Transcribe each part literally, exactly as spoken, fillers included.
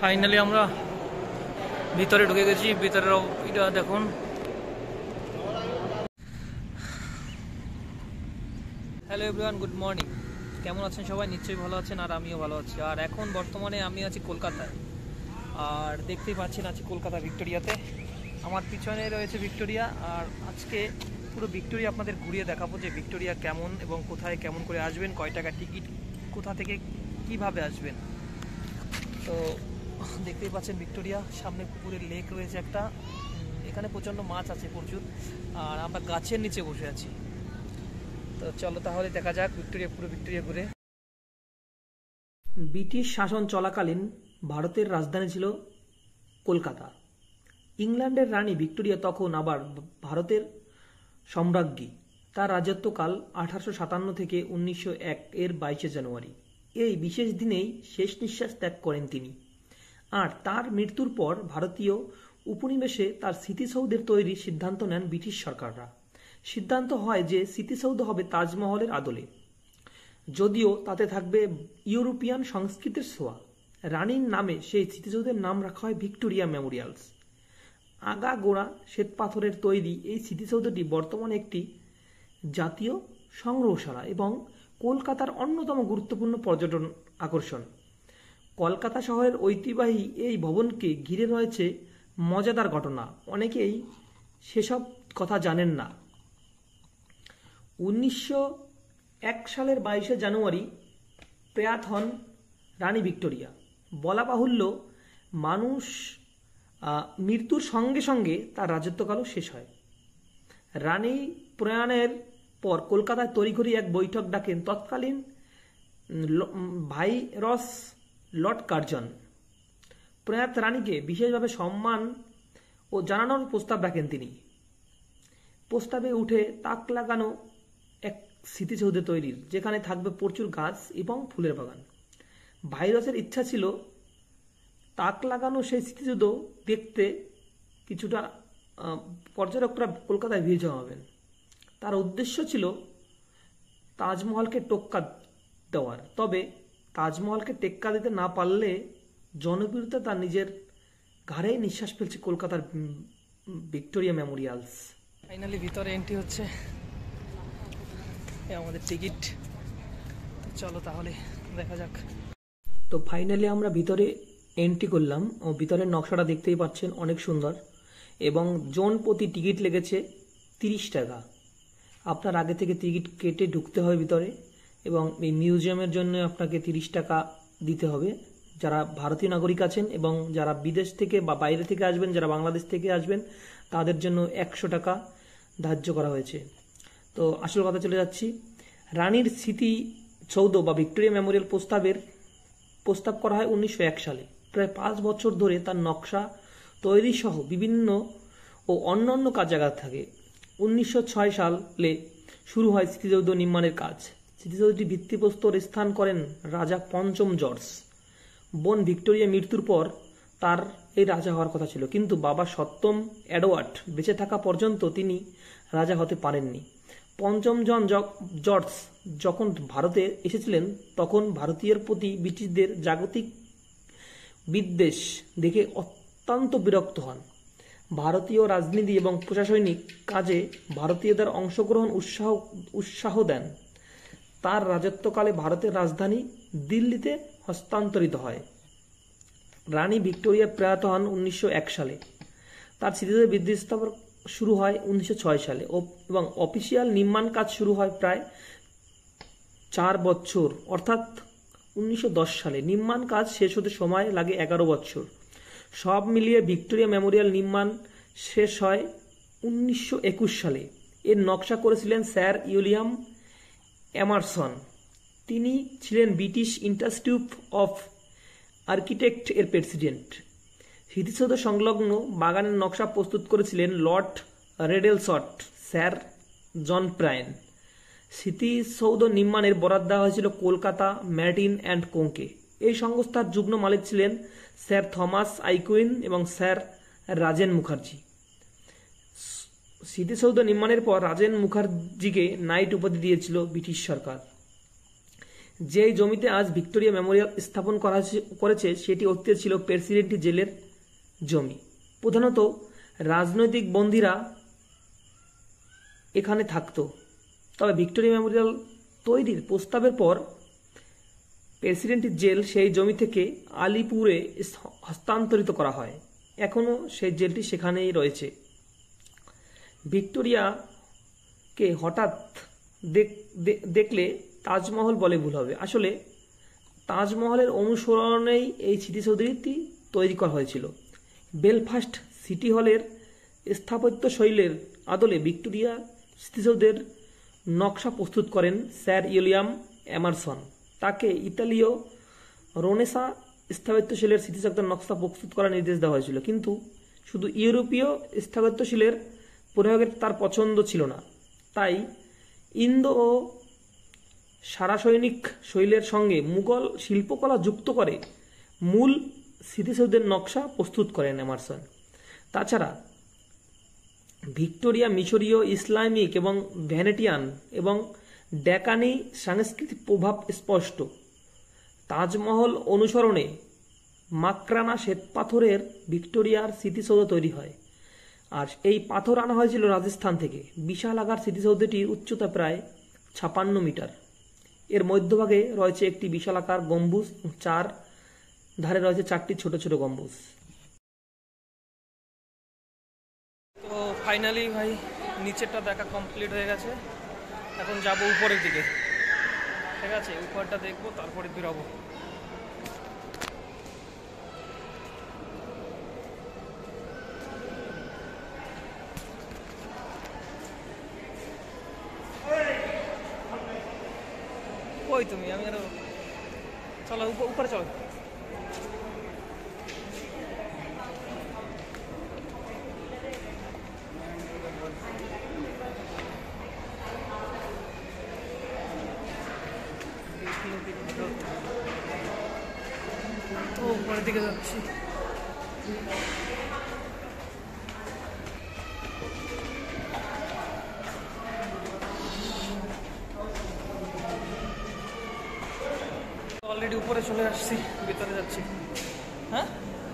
Finally আমরা ভিতরে ঢুকে গেছি। ভিতরের এটা দেখুন। Hello everyone, good morning. কেমন আছেন সবাই? নিশ্চয়ই ভালো আছেন, আর আমিও ভালো আছি। আর এখন বর্তমানে আমি আছি কলকাতায়, আর দেখতেই পাচ্ছেন আছি কলকাতা ভিক্টোরিয়াতে। আমার পিছনে রয়েছে ভিক্টোরিয়া, আর আজকে পুরো ভিক্টোরিয়া আপনাদের ঘুরিয়ে দেখাবো যে ভিক্টোরিয়া কেমন এবং কোথায় কেমন করে আসবেন, কয় টাকা টিকিট, কোথা থেকে কিভাবে আসবেন। তো দেখতেই পাচ্ছেন ভিক্টোরিয়া, সামনে পুকুরের লেক রয়েছে একটা, এখানে প্রচণ্ড মাছ আছে প্রচুর, আর আমরা গাছের নিচে বসে আছি। তো চলো তাহলে দেখা যাক ভিক্টোরিয়া, পুরো ভিক্টোরিয়া ঘুরে। ব্রিটিশ শাসন চলাকালীন ভারতের রাজধানী ছিল কলকাতা। ইংল্যান্ডের রানী ভিক্টোরিয়া তখন আবার ভারতের সম্রাজ্ঞী। তার রাজত্বকাল আঠারোশো সাতান্ন থেকে উনিশশো এক এর বাইশে জানুয়ারি। এই বিশেষ দিনেই শেষ নিঃশ্বাস ত্যাগ করেন তিনি। আর তার মৃত্যুর পর ভারতীয় উপনিবেশে তার স্মৃতিসৌধের তৈরির সিদ্ধান্ত নেন ব্রিটিশ সরকাররা। সিদ্ধান্ত হয় যে স্মৃতিসৌধ হবে তাজমহলের আদলে, যদিও তাতে থাকবে ইউরোপিয়ান সংস্কৃতির ছোঁয়া। রানীর নামে সেই স্মৃতিসৌধের নাম রাখা হয় ভিক্টোরিয়া মেমোরিয়ালস। আগা গোড়া শ্বেতপাথরের তৈরি এই স্মৃতিসৌধটি বর্তমানে একটি জাতীয় সংগ্রহশালা এবং কলকাতার অন্যতম গুরুত্বপূর্ণ পর্যটন আকর্ষণ। কলকাতা শহরের ঐতিহ্যবাহী এই ভবনকে ঘিরে রয়েছে মজাদার ঘটনা, অনেকেই সেসব কথা জানেন না। উনিশশো এক সালের বাইশে জানুয়ারি প্রয়াত হন রানী ভিক্টোরিয়া। বলা বাহুল্য, মানুষ মৃত্যুর সঙ্গে সঙ্গে তার রাজত্বকালও শেষ হয়। রানী প্রয়াণের পর কলকাতায় তড়িঘড়ি এক বৈঠক ডাকেন তৎকালীন ভাইরস লর্ড কার্জন। প্রয়াত রানীকে বিশেষভাবে সম্মান ও জানানোর প্রস্তাব রাখেন তিনি। প্রস্তাবে উঠে তাক লাগানো এক স্মৃতিসৌধ তৈরির, যেখানে থাকবে প্রচুর গাছ এবং ফুলের বাগান। ভাইরাসের ইচ্ছা ছিল তাক লাগানো সেই স্মৃতিসৌধ দেখতে কিছুটা পর্যটকরা কলকাতায় ভিড় জমাবেন। তার উদ্দেশ্য ছিল তাজমহলকে টোক্কা দেওয়ার। তবে তাজমহলকে টেক্কা দিতে না পারলে জনপ্রিয়তা তার নিজের ঘাড়ে নিঃশ্বাস ফেলছে কলকাতার ভিক্টোরিয়া মেমোরিয়ালস। ফাইনালি ভিতরে এন্ট্রি হচ্ছে, আমাদের টিকিট। চলো তাহলে দেখা যাক। তো ফাইনালি আমরা ভিতরে এন্ট্রি করলাম, ও ভিতরের নকশাটা দেখতেই পাচ্ছেন অনেক সুন্দর, এবং জন প্রতি টিকিট লেগেছে তিরিশ টাকা। আপনার আগে থেকে টিকিট কেটে ঢুকতে হবে ভিতরে, এবং এই মিউজিয়ামের জন্য আপনাকে তিরিশ টাকা দিতে হবে। যারা ভারতীয় নাগরিক আছেন এবং যারা বিদেশ থেকে বা বাইরে থেকে আসবেন, যারা বাংলাদেশ থেকে আসবেন, তাদের জন্য একশো টাকা ধার্য করা হয়েছে। তো আসল কথা চলে যাচ্ছি। রানীর স্মৃতি সৌধ বা ভিক্টোরিয়া মেমোরিয়াল প্রস্তাবের প্রস্তাব করা হয় উনিশশো এক সালে। প্রায় পাঁচ বছর ধরে তার নকশা তৈরি সহ বিভিন্ন ও অন্যান্য কাজ জায়গা থাকে। উনিশশো ছয় সালে শুরু হয় স্মৃতিসৌধ নির্মাণের কাজ। স্মৃতিসৌধটি ভিত্তিপ্রস্তর স্থান করেন রাজা পঞ্চম জর্জ। বোন ভিক্টোরিয়া মৃত্যুর পর তার এই রাজা হওয়ার কথা ছিল, কিন্তু বাবা সপ্তম এডওয়ার্ড বেঁচে থাকা পর্যন্ত তিনি রাজা হতে পারেননি। পঞ্চম জন জর্জ যখন ভারতে এসেছিলেন, তখন ভারতীয়ের প্রতি ব্রিটিশদের জাগতিক বিদ্বেষ দেখে অত্যন্ত বিরক্ত হন। ভারতীয় রাজনীতি এবং প্রশাসনিক কাজে ভারতীয়দের অংশগ্রহণ উৎসাহ উৎসাহ দেন। তার রাজত্বকালে ভারতের রাজধানী দিল্লিতে হস্তান্তরিত হয়। রানী ভিক্টোরিয়া প্রয়াত হন উনিশশো এক সালে। তার স্মৃতিতে বৃদ্ধি স্থাপন শুরু হয় উনিশশো ছয় সালে এবং অফিসিয়াল নির্মাণ কাজ শুরু হয় প্রায় চার বছর, অর্থাৎ উনিশশো দশ সালে। নির্মাণ কাজ শেষ হতে সময় লাগে এগারো বছর। সব মিলিয়ে ভিক্টোরিয়া মেমোরিয়াল নির্মাণ শেষ হয় উনিশশো একুশ সালে। এর নকশা করেছিলেন স্যার উইলিয়াম এমারসন। তিনি ছিলেন ব্রিটিশ ইনস্টিটিউট অফ আর্কিটেক্ট এর প্রেসিডেন্ট। স্মৃতিসৌধ সংলগ্ন বাগানের নকশা প্রস্তুত করেছিলেন লর্ড রেডেলসট, স্যার জন প্রায়ন। স্মৃতিসৌধ নির্মাণের বরাদ দেওয়া হয়েছিল কলকাতা ম্যারিটাইম অ্যান্ড কোকে। এই সংস্থার যুগ্ম মালিক ছিলেন স্যার থমাস আইকুইন এবং স্যার রাজেন মুখার্জি। স্মৃতিসৌধ নির্মাণের পর রাজেন মুখার্জিকে নাইট উপাধি দিয়েছিল ব্রিটিশ সরকার। যেই জমিতে আজ ভিক্টোরিয়া মেমোরিয়াল স্থাপন করা করেছে সেটি অতীতে ছিল প্রেসিডেন্টি জেলের জমি। প্রধানত রাজনৈতিক বন্দীরা এখানে থাকতো। তবে ভিক্টোরিয়া মেমোরিয়াল তৈরির প্রস্তাবের পর প্রেসিডেন্টি জেল সেই জমি থেকে আলিপুরে হস্তান্তরিত করা হয়। এখনও সেই জেলটি সেখানেই রয়েছে। ভিক্টোরিয়াকে হঠাৎ দেখলে তাজমহল বলে ভুল হবে। আসলে তাজমহলের অনুসরণেই এই স্মৃতিসৌধটি তৈরি করা হয়েছিল। বেলফাস্ট সিটি হলের স্থাপত্য শৈলীর আদলে ভিক্টোরিয়া স্মৃতিসৌধের নকশা প্রস্তুত করেন স্যার উইলিয়াম এমারসন। তাকে ইতালীয় রোনেসা স্থাপত্যশৈলের স্মৃতিসৌধের নকশা প্রস্তুত করার নির্দেশ দেওয়া হয়েছিল, কিন্তু শুধু ইউরোপীয় স্থাপত্যশৈলের প্রয়োগের তার পছন্দ ছিল না। তাই ইন্দো ও সারাসৈনিক শৈলের সঙ্গে মুঘল শিল্পকলা যুক্ত করে মূল স্মৃতিসৌধের নকশা প্রস্তুত করেন এমারসন। তাছাড়া ভিক্টোরিয়া মিশরীয়, ইসলামিক এবং ভ্যানেটিয়ান এবং ডেকানি সাংস্কৃতিক প্রভাব স্পষ্ট। তাজমহল অনুসরণে মাকরানা শ্বেতপাথরের ভিক্টোরিয়ার স্মৃতিসৌধ তৈরি হয়, আর এই পাথর আনা হয়েছিল রাজস্থান থেকে। বিশাল আকার স্মৃতিসৌধটির উচ্চতা প্রায় ছাপান্ন মিটার। এর মধ্যভাগে রয়েছে একটি বিশাল আকার গম্বুজ, চার ধারে রয়েছে চারটি ছোট ছোট গম্বুজ। তো ফাইনালি ভাই নিচেরটা দেখা কমপ্লিট হয়ে গেছে। এখন যাব উপরের দিকে। ঠিক আছে, উপরটা দেখবো, তারপরে বেরোবো। কই তুমি? আমি আরো চলো উপরে চলো। উপরের দিকে যাচ্ছি। অলরেডি উপরে চলে আসছি, ভিতরে যাচ্ছি। হ্যাঁ,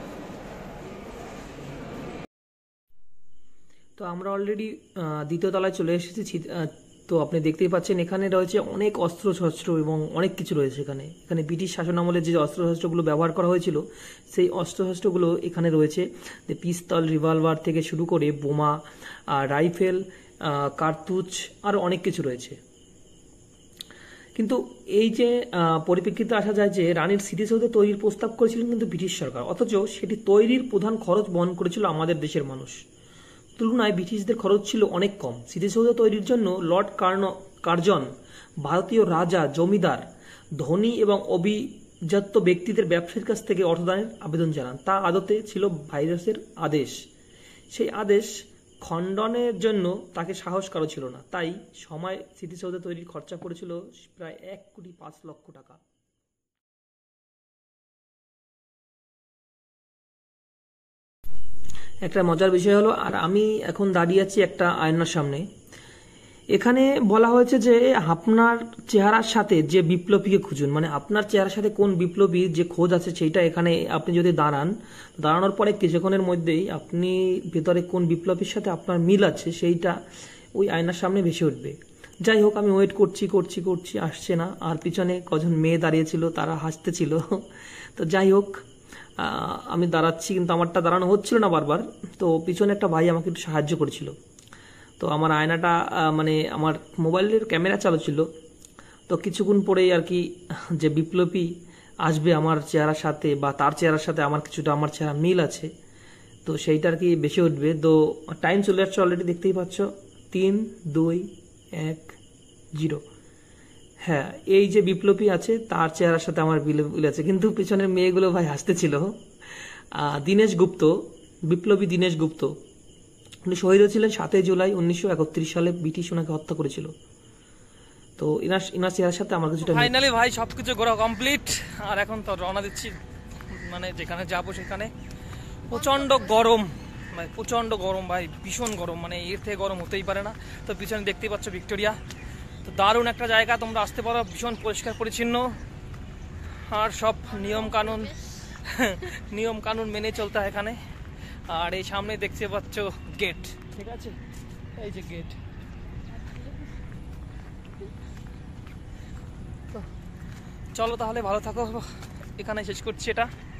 তো আমরা অলরেডি দ্বিতীয় তলায় চলে এসেছি। তো আপনি দেখতেই পাচ্ছেন এখানে রয়েছে অনেক অস্ত্র শস্ত্র এবং অনেক কিছু রয়েছে এখানে। এখানে ব্রিটিশ শাসন আমলে যে অস্ত্র শস্ত্রগুলো ব্যবহার করা হয়েছিল সেই অস্ত্র শস্ত্রগুলো এখানে রয়েছে। পিস্তল, রিভলভার থেকে শুরু করে বোমা, রাইফেল, কার্তুজ, আরও অনেক কিছু রয়েছে। কিন্তু এই যে পরিপ্রেক্ষিতে আসা যায় যে রানীর স্মৃতিসৌধ তৈরির প্রস্তাব করেছিলেন কিন্তু ব্রিটিশ সরকার, অথচ সেটি তৈরির প্রধান খরচ বহন করেছিল আমাদের দেশের মানুষ। তুলনায় ব্রিটিশদের খরচ ছিল অনেক কম। স্মৃতিসৌধ তৈরির জন্য লর্ড কার্জন ভারতীয় রাজা, জমিদার, ধনী এবং অভিজাত ব্যক্তিদের ব্যবসায়ীর কাছ থেকে অর্থদানের আবেদন জানান। তা আদতে ছিল ভাইরাসের আদেশ। সেই আদেশ খণ্ডনের জন্য তাকে সাহস কারো ছিল না। তাই সময় স্মৃতিসৌধ তৈরির খরচা পড়েছিল প্রায় এক কোটি পাঁচ লক্ষ টাকা। একটা মজার বিষয় হলো, আর আমি এখন দাঁড়িয়ে আছি একটা আয়নার সামনে। এখানে বলা হয়েছে যে আপনার চেহারার সাথে যে বিপ্লবীকে খুঁজুন, মানে আপনার চেহারার সাথে কোন বিপ্লবীর যে খোঁজ আছে সেইটা এখানে আপনি যদি দাঁড়ান, দাঁড়ানোর পরে কিছুক্ষণের মধ্যেই আপনি ভেতরে কোন বিপ্লবীর সাথে আপনার মিল আছে সেইটা ওই আয়নার সামনে ভেসে উঠবে। যাই হোক, আমি ওয়েট করছি করছি করছি আসছে না। আর পিছনে কজন মেয়ে দাঁড়িয়েছিল, তারা হাসতেছিল। তো যাই হোক, আমি দাঁড়াচ্ছি কিন্তু আমারটা দাঁড়ানো হচ্ছিল না বারবার। তো পিছনে একটা ভাই আমাকে একটু সাহায্য করেছিল। তো আমার আয়নাটা মানে আমার মোবাইলের ক্যামেরা চালু ছিল। তো কিছুক্ষণ পরেই আর কি যে বিপ্লবী আসবে আমার চেহারার সাথে বা তার চেহারার সাথে আমার কিছুটা আমার চেহারা মিল আছে, তো সেইটা আর কি বেশি উঠবে। তো টাইম চলে যাচ্ছে অলরেডি, দেখতেই পাচ্ছ তিন দুই এক জিরো। হ্যাঁ, এই যে বিপ্লবী আছে তার চেহারার সাথে আমার মিল আছে, কিন্তু পিছনের মেয়েগুলো ভাই হাসতেছিল। দীনেশ গুপ্ত, বিপ্লবী দীনেশ গুপ্ত, উনি শহীদ হয়েছিলেন সাতই জুলাই উনিশশো একত্রিশ সালে। ব্রিটিশ ওনাকে হত্যা করেছিল। তো ইনার ইনার চেহারার সাথে আমার কিছুটা। ফাইনালি ভাই সবকিছু ঘোরা কমপ্লিট, আর এখন তো রওনা দিচ্ছি, মানে যেখানে যাবো সেখানে। প্রচন্ড গরম, মানে প্রচন্ড গরম ভাই, ভীষণ গরম, মানে এর থেকে গরম হতেই পারে না। তো পিছনে দেখতেই পাচ্ছ ভিক্টোরিয়া। তো দারুণ একটা জায়গা, তোমরা আসতে পারো, ভীষণ পরিষ্কার পরিচ্ছন্ন আর সব নিয়ম কানুন নিয়ম কানুন মেনে চলতে হয় এখানে। আর এই সামনে দেখতে পাচ্ছ গেট, ঠিক আছে, এই যে গেট। তো চলো তাহলে, ভালো থাকো, এখানে শেষ করছি এটা।